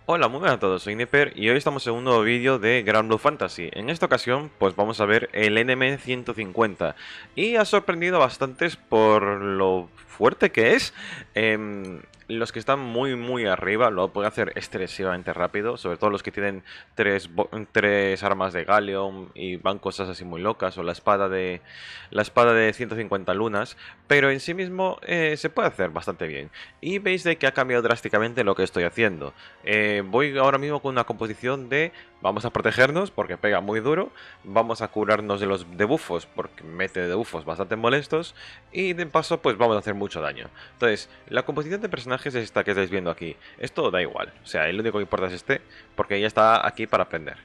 Hola, muy buenas a todos, soy Nipper y hoy estamos en un nuevo vídeo de Grand Blue Fantasy. En esta ocasión, pues vamos a ver el NM150 y ha sorprendido a bastantes por lo fuerte que es. Los que están muy arriba lo pueden hacer excesivamente rápido, sobre todo los que tienen tres armas de Galleon y van cosas así muy locas, o la espada de 150 lunas, pero en sí mismo se puede hacer bastante bien. Y veis de que ha cambiado drásticamente lo que estoy haciendo. Voy ahora mismo con una composición de vamos a protegernos porque pega muy duro, vamos a curarnos de los debuffos porque mete debuffos bastante molestos y de paso pues vamos a hacer mucho daño. Entonces, la composición de personajes es esta que estáis viendo aquí. Esto da igual, o sea, el único que importa es este porque ya está aquí para aprender.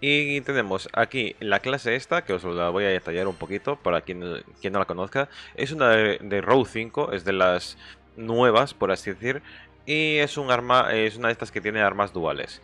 Y tenemos aquí la clase esta, que os la voy a detallar un poquito para quien no la conozca. Es una de Row 5, es de las nuevas, por así decir, y es un arma, es una de estas que tiene armas duales.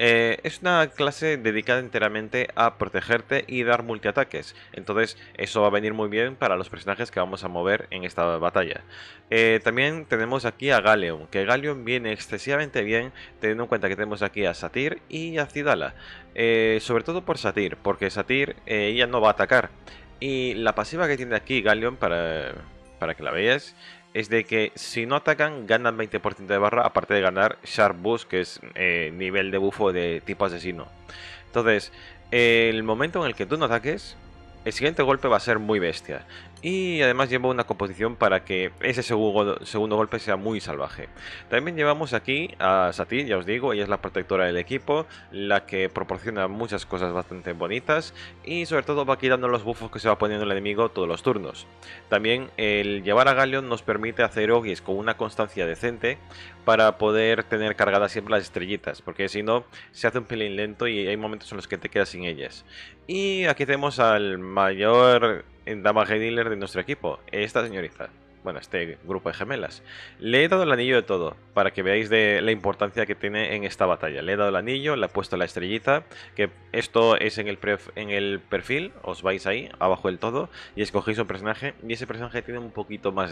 Es una clase dedicada enteramente a protegerte y dar multiataques. Entonces eso va a venir muy bien para los personajes que vamos a mover en esta batalla. También tenemos aquí a Galleon, que Galleon viene excesivamente bien teniendo en cuenta que tenemos aquí a Satyr y a Zidala. Sobre todo por Satyr, porque Satyr ella no va a atacar. Y la pasiva que tiene aquí Galleon, para que la veáis, es de que si no atacan ganan 20% de barra, aparte de ganar Sharp Boost, que es nivel de bufo de tipo asesino. Entonces, el momento en el que tú no ataques, el siguiente golpe va a ser muy bestia. Y además lleva una composición para que ese segundo golpe sea muy salvaje. También llevamos aquí a Satir, ya os digo, ella es la protectora del equipo, la que proporciona muchas cosas bastante bonitas y sobre todo va quitando los buffos que se va poniendo el enemigo todos los turnos. También el llevar a Galleon nos permite hacer Ogis con una constancia decente para poder tener cargadas siempre las estrellitas, porque si no se hace un pelín lento y hay momentos en los que te quedas sin ellas. Y aquí tenemos al mayor damage dealer de nuestro equipo, esta señorita. Bueno, este grupo de gemelas. Le he dado el anillo de todo, para que veáis de la importancia que tiene en esta batalla. Le he dado el anillo, le he puesto la estrellita, que esto es en el perfil, os vais ahí, abajo del todo, y escogéis un personaje, y ese personaje tiene un poquito más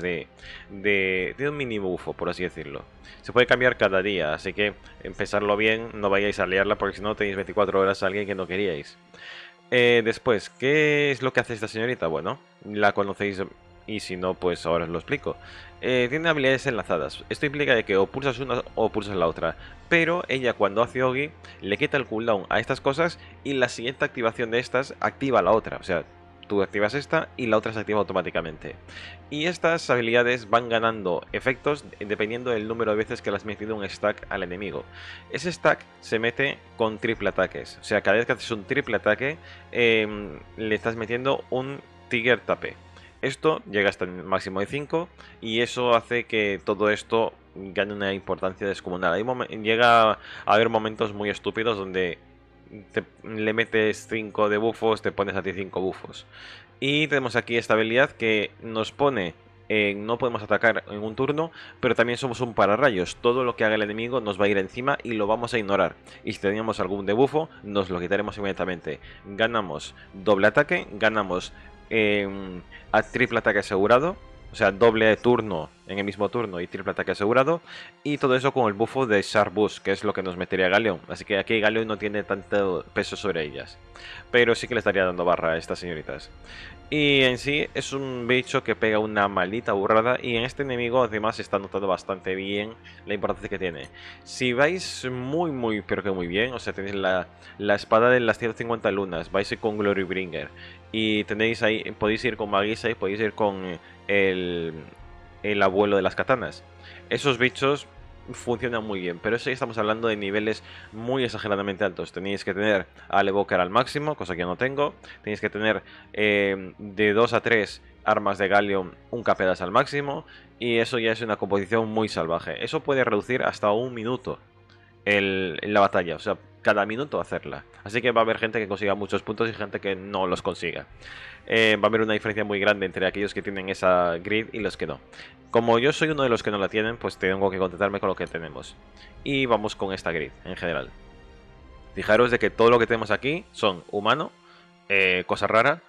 tiene un mini bufo, por así decirlo. Se puede cambiar cada día, así que empezarlo bien, no vayáis a liarla, porque si no tenéis 24 horas a alguien que no queríais. Después, ¿qué es lo que hace esta señorita? Bueno, la conocéis y si no, pues ahora os lo explico. Tiene habilidades enlazadas. Esto implica de que o pulsas una o pulsas la otra. Pero ella cuando hace Ogi le quita el cooldown a estas cosas y la siguiente activación de estas activa la otra. O sea, tú activas esta y la otra se activa automáticamente. Y estas habilidades van ganando efectos dependiendo del número de veces que le has metido un stack al enemigo. Ese stack se mete con triple ataques. O sea, cada vez que haces un triple ataque, le estás metiendo un Tiger Tape. Esto llega hasta el máximo de 5 y eso hace que todo esto gane una importancia descomunal. Llega a haber momentos muy estúpidos donde le metes 5 de bufos, te pones a ti 5 bufos. Y tenemos aquí esta habilidad que nos pone no podemos atacar en un turno, pero también somos un pararrayos. Todo lo que haga el enemigo nos va a ir encima y lo vamos a ignorar. Y si teníamos algún debuffo, nos lo quitaremos inmediatamente. Ganamos doble ataque, ganamos a triple ataque asegurado. O sea, doble turno en el mismo turno y triple ataque asegurado. Y todo eso con el buffo de Sharp Boost, que es lo que nos metería Galeon. Así que aquí Galeon no tiene tanto peso sobre ellas. Pero sí que le estaría dando barra a estas señoritas. Y en sí es un bicho que pega una maldita burrada. Y en este enemigo además está notando bastante bien la importancia que tiene. Si vais pero que muy bien, o sea, tenéis la espada de las 150 lunas, vais a ir con Glorybringer. Y tenéis ahí, podéis ir con Magisa y podéis ir con el, el abuelo de las katanas. Esos bichos funcionan muy bien, pero eso ya estamos hablando de niveles muy exageradamente altos. Tenéis que tener al Evoker al máximo, cosa que yo no tengo. Tenéis que tener de 2 a 3 armas de Galleon, un capedas al máximo. Y eso ya es una composición muy salvaje. Eso puede reducir hasta un minuto la batalla, o sea, cada minuto hacerla. Así que va a haber gente que consiga muchos puntos y gente que no los consiga. Va a haber una diferencia muy grande entre aquellos que tienen esa grid y los que no. Como yo soy uno de los que no la tienen, pues tengo que contentarme con lo que tenemos. Y vamos con esta grid en general. Fijaros de que todo lo que tenemos aquí son humano, cosa rara,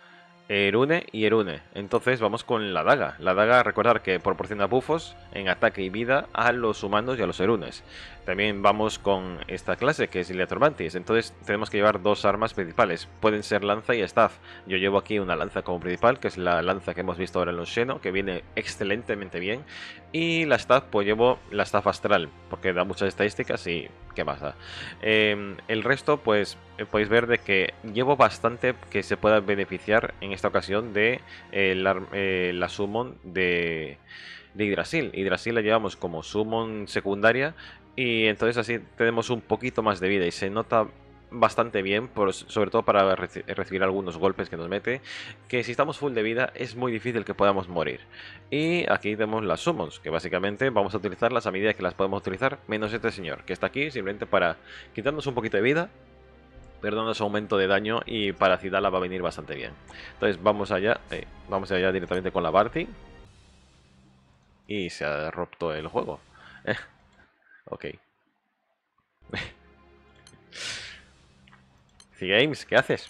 Erune y Erune. Entonces vamos con la daga. La daga, recordar que proporciona buffos en ataque y vida a los humanos y a los Erunes. También vamos con esta clase que es Iliatromantis. Entonces tenemos que llevar dos armas principales. Pueden ser lanza y staff. Yo llevo aquí una lanza como principal, que es la lanza que hemos visto ahora en los Xeno, que viene excelentemente bien. Y la staff, pues llevo la staff astral, porque da muchas estadísticas y ¿qué más da? El resto, pues podéis ver de que llevo bastante que se pueda beneficiar en esta ocasión de la summon de Yggdrasil. Yggdrasil la llevamos como summon secundaria y entonces así tenemos un poquito más de vida y se nota bastante bien, sobre todo para recibir algunos golpes que nos mete, que si estamos full de vida es muy difícil que podamos morir. Y aquí tenemos las summons, que básicamente vamos a utilizarlas a medida que las podemos utilizar, menos este señor, que está aquí simplemente para quitarnos un poquito de vida, perdonos aumento de daño, y para Zidala va a venir bastante bien. Entonces vamos allá directamente con la Barty. Y se ha roto el juego. Ok. C-Games, ¿qué haces?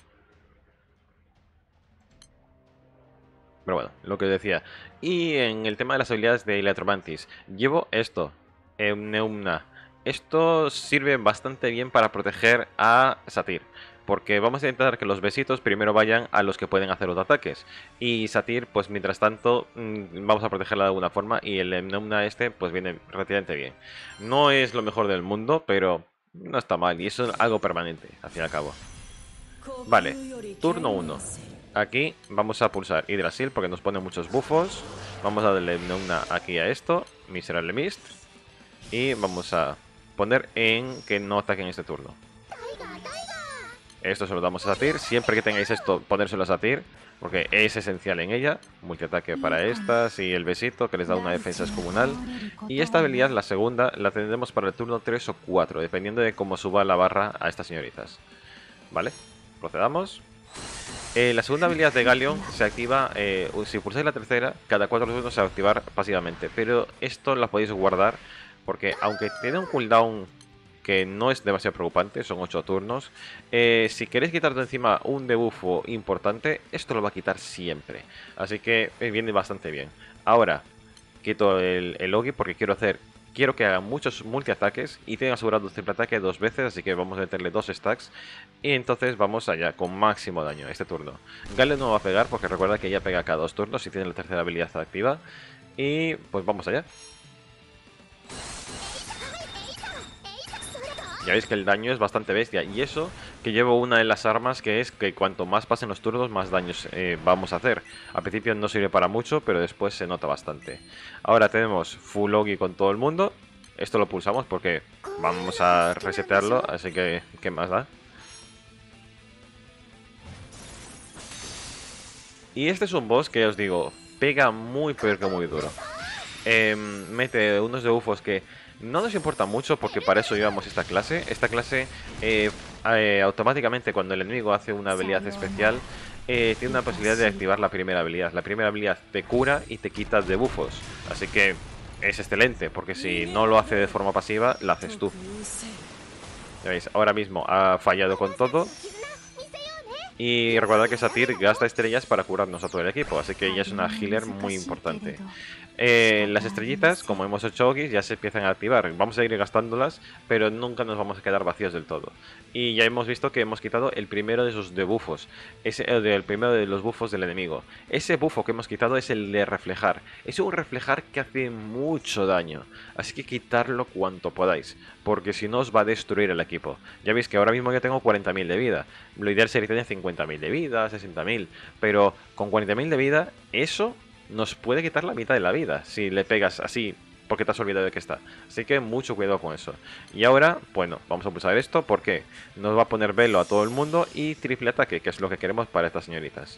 Pero bueno, lo que os decía. Y en el tema de las habilidades de Electromantis, llevo esto, Neumna. Esto sirve bastante bien para proteger a Satyr, porque vamos a intentar que los besitos primero vayan a los que pueden hacer los ataques. Y Satyr, pues mientras tanto, vamos a protegerla de alguna forma. Y el Neumna este, pues viene relativamente bien. No es lo mejor del mundo, pero no está mal. Y eso es algo permanente, al fin y al cabo. Vale, turno 1. Aquí vamos a pulsar Yggdrasil porque nos pone muchos buffos. Vamos a darle una aquí a esto, Miserable Mist. Y vamos a poner en que no ataquen este turno. Esto se lo damos a Satyr. Siempre que tengáis esto, ponérselo a Satyr, porque es esencial en ella. Multiataque para estas y el besito que les da una defensa descomunal. Y esta habilidad, la segunda, la tendremos para el turno 3 o 4, dependiendo de cómo suba la barra a estas señoritas. ¿Vale? Procedamos. La segunda habilidad de Galleon se activa, si pulsáis la tercera, cada 4 turnos se va a activar pasivamente. Pero esto la podéis guardar porque aunque tiene un cooldown que no es demasiado preocupante, son 8 turnos, si queréis quitar de encima un debuffo importante, esto lo va a quitar siempre. Así que viene bastante bien. Ahora, quito el Ogi porque quiero que haga muchos multiataques y tenga asegurado triple ataque 2 veces, así que vamos a meterle 2 stacks. Y entonces vamos allá con máximo daño este turno. Gale no va a pegar porque recuerda que ella pega cada 2 turnos y tiene la tercera habilidad activa. Y pues vamos allá. Ya veis que el daño es bastante bestia. Y eso que llevo una de las armas, que es que cuanto más pasen los turnos, más daños vamos a hacer. Al principio no sirve para mucho, pero después se nota bastante. Ahora tenemos Full Ogi con todo el mundo. Esto lo pulsamos porque vamos a resetearlo, así que ¿qué más da? Y este es un boss que os digo, pega muy pero que muy duro. Mete unos debuffos que no nos importa mucho porque para eso llevamos esta clase. Esta clase automáticamente cuando el enemigo hace una habilidad especial tiene una posibilidad de activar la primera habilidad. La primera habilidad te cura y te quita debuffos. Así que es excelente porque si no lo hace de forma pasiva, la haces tú. Ya veis, ahora mismo ha fallado con todo. Y recordad que Satyr gasta estrellas para curarnos a todo el equipo, así que ella es una healer muy importante. Las estrellitas, como hemos hecho Ogis, ya se empiezan a activar. Vamos a ir gastándolas, pero nunca nos vamos a quedar vacíos del todo. Y ya hemos visto que hemos quitado el primero de sus debuffos, el primero de los buffos del enemigo. Ese buffo que hemos quitado es el de reflejar. Es un reflejar que hace mucho daño, así que quitarlo cuanto podáis, porque si no os va a destruir el equipo. Ya veis que ahora mismo ya tengo 40.000 de vida. Lo ideal sería tener 50.000 de vida, 60.000, pero con 40.000 de vida, eso nos puede quitar la mitad de la vida si le pegas así porque te has olvidado de que está. Así que mucho cuidado con eso. Y ahora, bueno, vamos a pulsar esto porque nos va a poner velo a todo el mundo y triple ataque, que es lo que queremos para estas señoritas.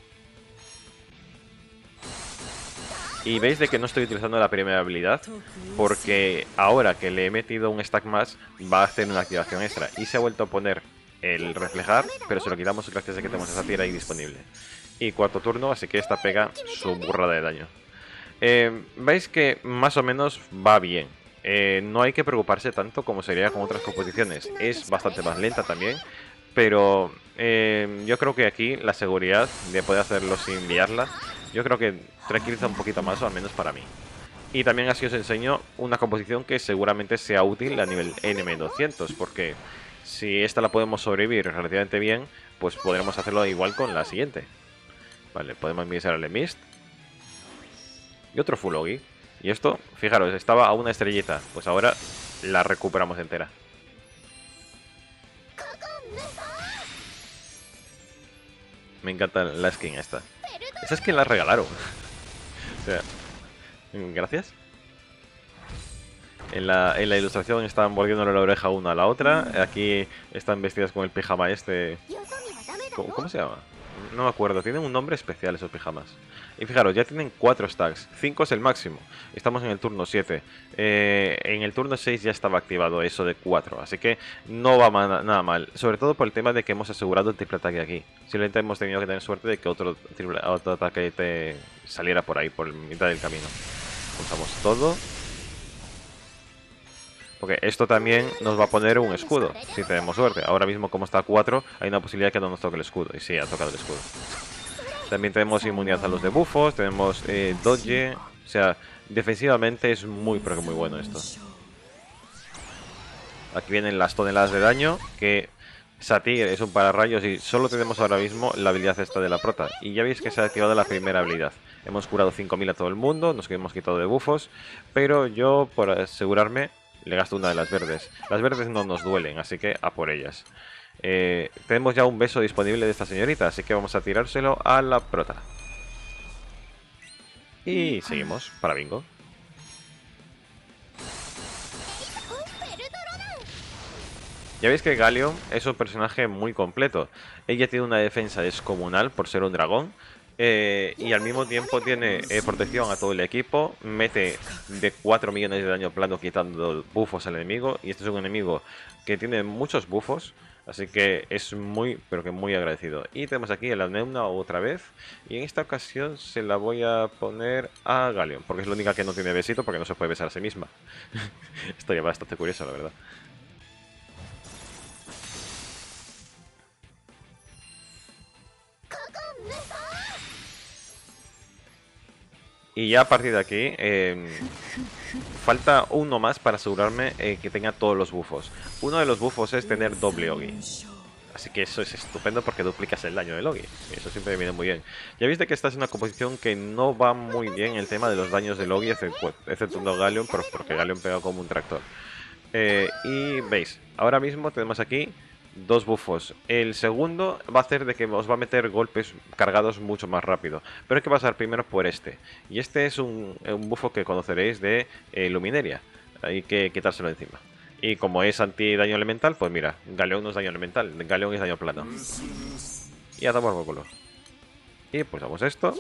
Y veis de que no estoy utilizando la primera habilidad porque ahora que le he metido un stack más va a hacer una activación extra. Y se ha vuelto a poner el reflejar, pero se lo quitamos gracias a que tenemos esa tira ahí disponible. Y cuarto turno, así que esta pega su burrada de daño. Veis que más o menos va bien. No hay que preocuparse tanto como sería con otras composiciones. Es bastante más lenta también, Pero yo creo que aquí la seguridad de poder hacerlo sin liarla, yo creo que tranquiliza un poquito más, o al menos para mí. Y también así os enseño una composición que seguramente sea útil a nivel NM200, porque si esta la podemos sobrevivir relativamente bien, pues podremos hacerlo igual con la siguiente. Vale, podemos enviarle Mist. Y otro Fulogi. Y esto, fijaros, estaba a una estrellita. Pues ahora la recuperamos entera. Me encanta la skin esta. Esa skin la regalaron. O sea, gracias. En la ilustración estaban mordiéndole la oreja una a la otra. Aquí están vestidas con el pijama este. ¿Cómo se llama? No me acuerdo. Tienen un nombre especial esos pijamas. Y fijaros, ya tienen 4 stacks. 5 es el máximo. Estamos en el turno 7. En el turno 6 ya estaba activado eso de 4. Así que no va nada mal. Sobre todo por el tema de que hemos asegurado el triple ataque aquí. Simplemente hemos tenido que tener suerte de que otro ataque te saliera por ahí, por mitad del camino. Usamos todo. Porque esto también nos va a poner un escudo, si tenemos suerte. Ahora mismo, como está a 4, hay una posibilidad de que no nos toque el escudo. Y sí, ha tocado el escudo. También tenemos inmunidad a los debuffos, tenemos dodge. O sea, defensivamente es muy, pero que muy bueno esto. Aquí vienen las toneladas de daño, que Satir es un pararrayos y solo tenemos ahora mismo la habilidad esta de la prota. Y ya veis que se ha activado la primera habilidad. Hemos curado 5000 a todo el mundo, nos hemos quitado debuffos, pero yo, por asegurarme, le gasto una de las verdes. Las verdes no nos duelen, así que a por ellas. Tenemos ya un beso disponible de esta señorita, así que vamos a tirárselo a la prota. Y seguimos para bingo. Ya veis que Galio es un personaje muy completo. Ella tiene una defensa descomunal por ser un dragón. Y al mismo tiempo tiene protección a todo el equipo. Mete de 4 millones de daño plano quitando buffos al enemigo. Y este es un enemigo que tiene muchos buffos. Así que es muy, pero que muy agradecido. Y tenemos aquí a la Neuna otra vez. Y en esta ocasión se la voy a poner a Galio. Porque es la única que no tiene besito, porque no se puede besar a sí misma. Esto ya bastante curioso, la verdad. Y ya a partir de aquí, falta uno más para asegurarme que tenga todos los buffos. Uno de los buffos es tener doble Ogi. Así que eso es estupendo porque duplicas el daño del Ogi. Y eso siempre viene muy bien. Ya viste que esta es una composición que no va muy bien el tema de los daños del Ogi, exceptuando Galleon, porque Galleon pega como un tractor. Y veis, ahora mismo tenemos aquí 2 buffos. El segundo va a hacer de que os va a meter golpes cargados mucho más rápido. Pero hay que pasar primero por este. Y este es un buffo que conoceréis de Lumineria. Hay que quitárselo encima. Y como es anti-daño elemental, pues mira, Galeón no es daño elemental, Galeón es daño plano. Y a tomar por culo. Y pues damos esto.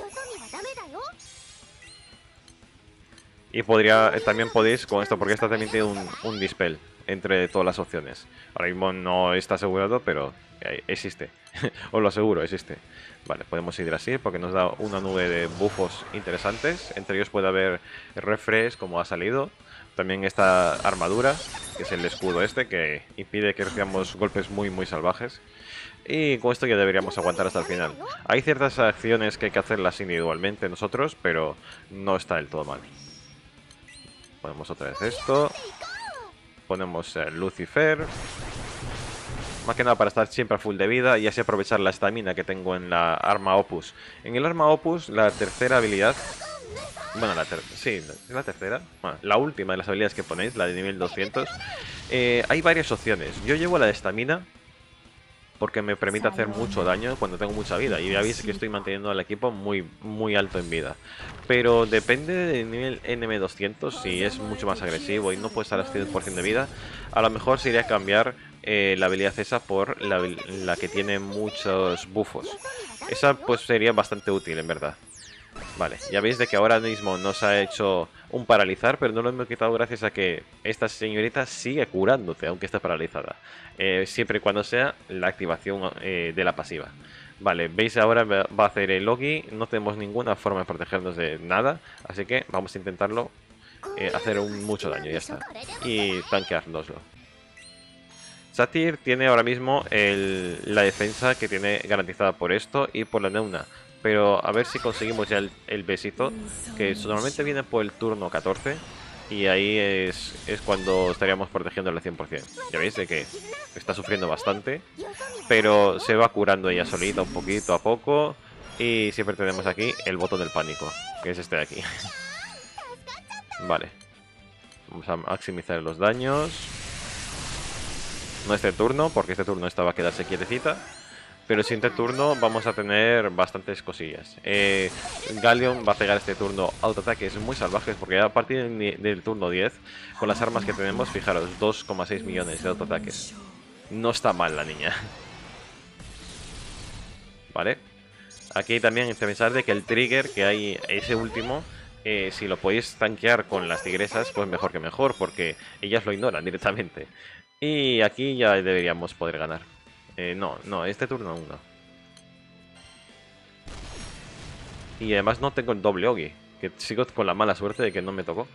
Y también podéis con esto, porque esta también tiene un dispel entre todas las opciones. Ahora mismo no está asegurado, pero existe. Os lo aseguro, existe. Vale, podemos ir así porque nos da una nube de buffos interesantes. Entre ellos puede haber refresh, como ha salido. También esta armadura, que es el escudo este, que impide que recibamos golpes muy, muy salvajes. Y con esto ya deberíamos aguantar hasta el final. Hay ciertas acciones que hay que hacerlas individualmente nosotros, pero no está del todo mal. Ponemos otra vez esto. Ponemos Lucifer. Más que nada para estar siempre a full de vida y así aprovechar la estamina que tengo en la arma Opus. En el arma Opus, la tercera habilidad... Bueno, sí, es la tercera. Bueno, la última de las habilidades que ponéis, la de nivel 200. Hay varias opciones. Yo llevo la de estamina porque me permite hacer mucho daño cuando tengo mucha vida. Y ya veis que estoy manteniendo al equipo muy, muy alto en vida. Pero depende del nivel NM200, si es mucho más agresivo y no puede estar al 100% de vida, a lo mejor se iría a cambiar la habilidad esa por la que tiene muchos buffos. Esa pues sería bastante útil, en verdad. Vale, ya veis de que ahora mismo nos ha hecho un paralizar, pero no lo hemos quitado gracias a que esta señorita sigue curándote, aunque esté paralizada. Siempre y cuando sea la activación de la pasiva. Vale, veis ahora va a hacer el Logi, no tenemos ninguna forma de protegernos de nada, así que vamos a intentarlo hacer mucho daño, ya está. Y tanqueárnoslo. Satyr tiene ahora mismo la defensa que tiene garantizada por esto y por la Neuna. Pero a ver si conseguimos ya el besito, que normalmente viene por el turno 14. Y ahí es cuando estaríamos protegiéndole al 100%. Ya veis de que está sufriendo bastante, pero se va curando ella solita un poquito a poco. Y siempre tenemos aquí el botón del pánico, que es este de aquí. Vale. Vamos a maximizar los daños. No este turno, porque este turno esta va a quedarse quietecita. Pero el siguiente turno vamos a tener bastantes cosillas. Galleon va a pegar este turno autoataques muy salvajes, porque a partir del turno 10, con las armas que tenemos, fijaros, 2,6 millones de autoataques. No está mal la niña. Vale. Aquí también hay que pensar de que el trigger que hay, ese último, si lo podéis tanquear con las tigresas, pues mejor que mejor, porque ellas lo ignoran directamente. Y aquí ya deberíamos poder ganar. No, este turno aún no. Y además no tengo el doble Ogi, que sigo con la mala suerte de que no me tocó.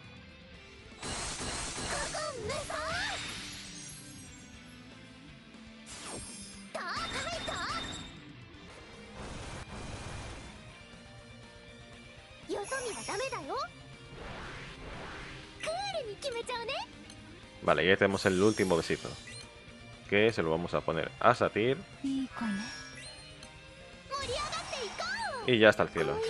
Vale, ya tenemos el último besito, que se lo vamos a poner a Satyr. Y ya está el cielo.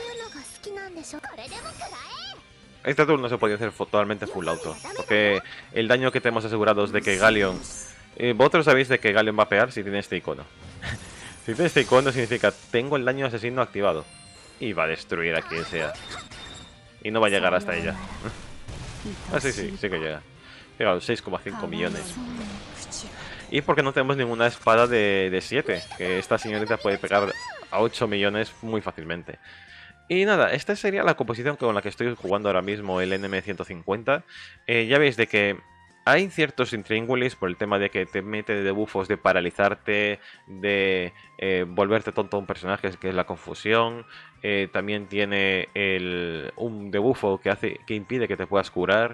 Este turno se podía hacer totalmente full auto, porque el daño que tenemos asegurado es de que Galleon... vosotros sabéis de que Galleon va a pegar si tiene este icono. Si tiene este icono significa tengo el daño asesino activado. Y va a destruir a quien sea. Y no va a llegar hasta ella. Ah, sí que llega. Fijaos, 6,5 millones. Y porque no tenemos ninguna espada de 7, que esta señorita puede pegar a 8 millones muy fácilmente. Y nada, esta sería la composición con la que estoy jugando ahora mismo el NM150. Ya veis de que hay ciertos intríngulis por el tema de que te mete de debuffos de paralizarte, de volverte tonto a un personaje, que es la confusión. También tiene un debuffo que impide que te puedas curar.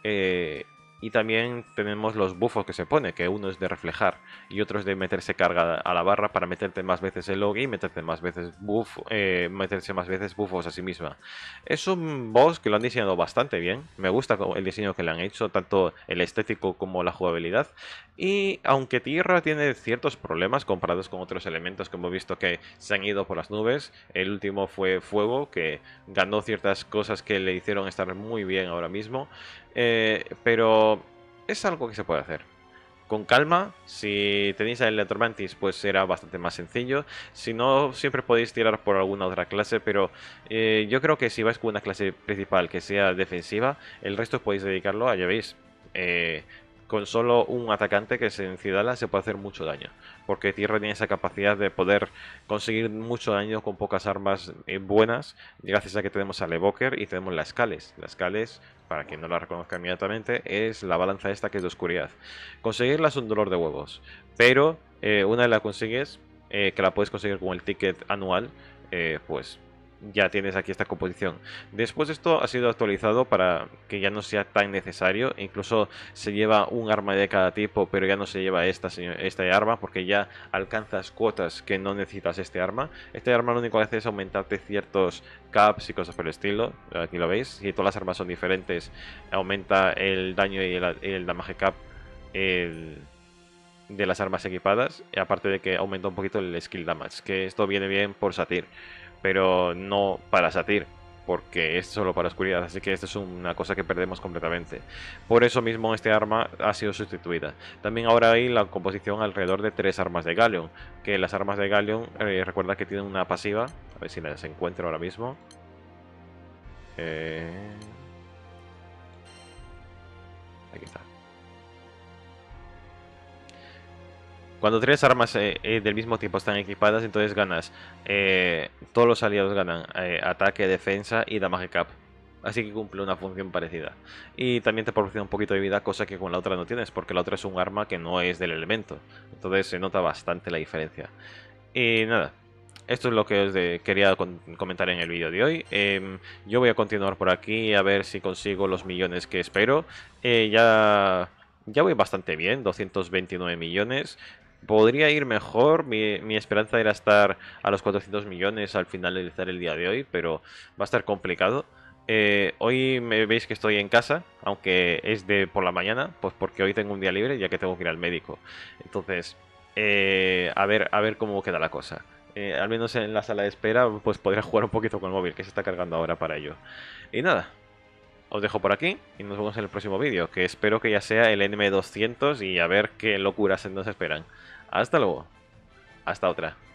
Y también tenemos los buffos que se pone, que uno es de reflejar y otro es de meterse carga a la barra para meterte más veces el log y meterte más veces meterse más veces buffos a sí misma. Es un boss que lo han diseñado bastante bien, me gusta el diseño que le han hecho, tanto el estético como la jugabilidad. Y aunque Tierra tiene ciertos problemas comparados con otros elementos que hemos visto que se han ido por las nubes, el último fue Fuego, que ganó ciertas cosas que le hicieron estar muy bien ahora mismo. Pero es algo que se puede hacer. Con calma, si tenéis a Electromantis, pues será bastante más sencillo. Si no, siempre podéis tirar por alguna otra clase, pero yo creo que si vais con una clase principal que sea defensiva, el resto podéis dedicarlo a, ya veis, con solo un atacante que se Cidala se puede hacer mucho daño. Porque Tierra tiene esa capacidad de poder conseguir mucho daño con pocas armas buenas, gracias a que tenemos al Evoker y tenemos las Scales. Las Scales, para quien no la reconozca inmediatamente, es la balanza esta que es de oscuridad. Conseguirla es un dolor de huevos, pero una vez la consigues, que la puedes conseguir con el ticket anual, pues ya tienes aquí esta composición. Después esto ha sido actualizado para que ya no sea tan necesario. Incluso se lleva un arma de cada tipo, pero ya no se lleva esta arma porque ya alcanzas cuotas que no necesitas este arma. Este arma lo único que hace es aumentarte ciertos caps y cosas por el estilo. Aquí lo veis. Si todas las armas son diferentes, aumenta el daño y el damage cap de las armas equipadas. Y aparte de que aumenta un poquito el skill damage, que esto viene bien por Satyr, pero no para Satyr, porque es solo para oscuridad, así que esto es una cosa que perdemos completamente. Por eso mismo este arma ha sido sustituida. También ahora hay la composición alrededor de 3 armas de Galleon, que las armas de Galleon, recuerda que tienen una pasiva, a ver si las encuentro ahora mismo. Aquí está. Cuando 3 armas del mismo tipo están equipadas, entonces ganas. Todos los aliados ganan ataque, defensa y damage cap. Así que cumple una función parecida. Y también te proporciona un poquito de vida, cosa que con la otra no tienes, porque la otra es un arma que no es del elemento. Entonces se nota bastante la diferencia. Y nada, esto es lo que os quería comentar en el vídeo de hoy. Yo voy a continuar por aquí a ver si consigo los millones que espero. Ya ya voy bastante bien, 229 millones. Podría ir mejor, mi esperanza era estar a los 400 millones al finalizar el día de hoy, pero va a estar complicado. Hoy me veis que estoy en casa, aunque es de por la mañana, pues porque hoy tengo un día libre ya que tengo que ir al médico. Entonces, a ver cómo queda la cosa. Al menos en la sala de espera, pues podría jugar un poquito con el móvil, que se está cargando ahora para ello. Y nada, os dejo por aquí y nos vemos en el próximo vídeo, que espero que ya sea el NM200 y a ver qué locuras nos esperan. Hasta luego. Hasta otra.